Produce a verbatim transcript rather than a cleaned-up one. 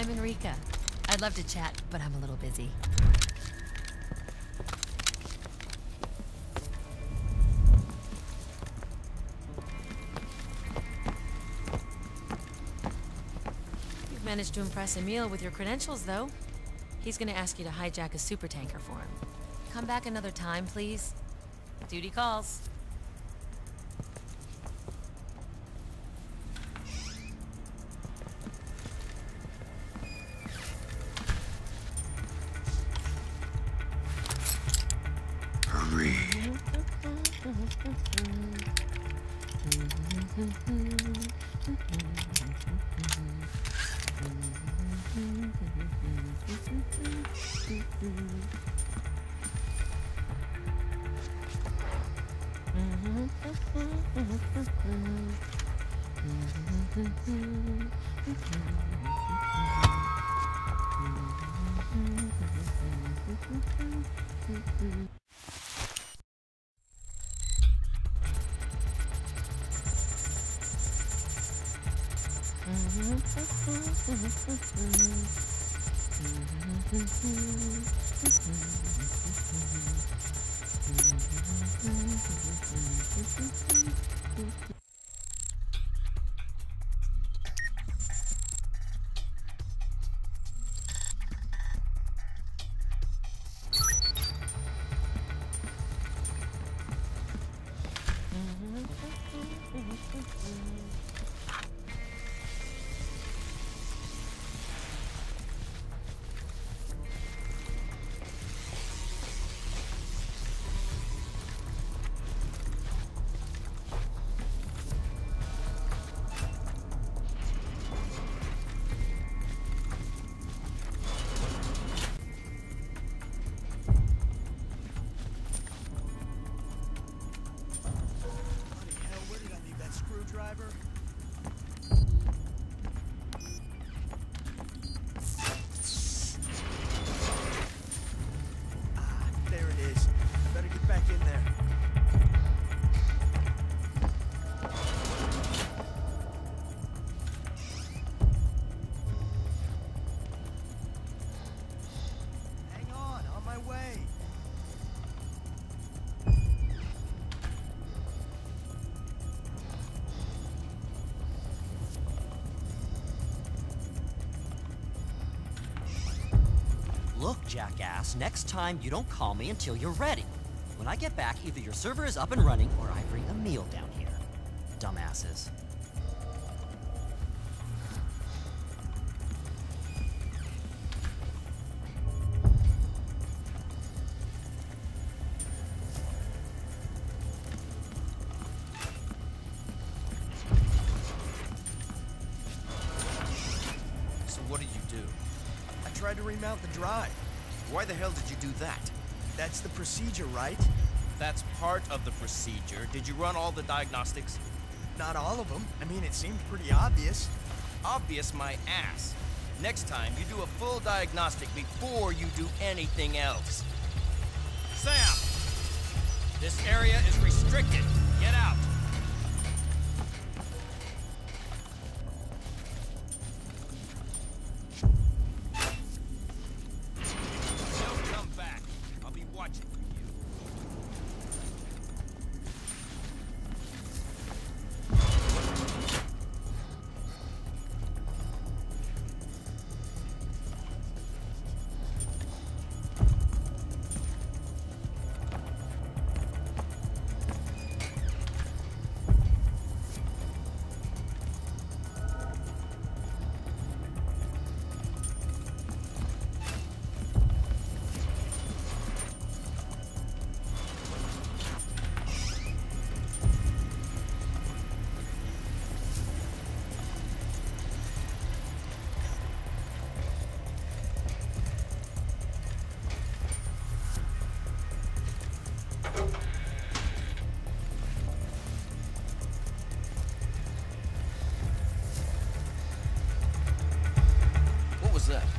I'm Enrica. I'd love to chat, but I'm a little busy. You've managed to impress Emil with your credentials, though. He's gonna ask you to hijack a supertanker for him. Come back another time, please. Duty calls. Hurry. Look, jackass, next time you don't call me until you're ready. When I get back, either your server is up and running or I bring a meal down here. Dumbasses. So what did you do? I tried to remount the drive. Why the hell did you do that? That's the procedure, right? That's part of the procedure. Did you run all the diagnostics? Not all of them. I mean, it seemed pretty obvious. Obvious my ass. Next time, you do a full diagnostic before you do anything else. Sam! This area is restricted. Get out! Don't come back. I'll be watching for you. What was that?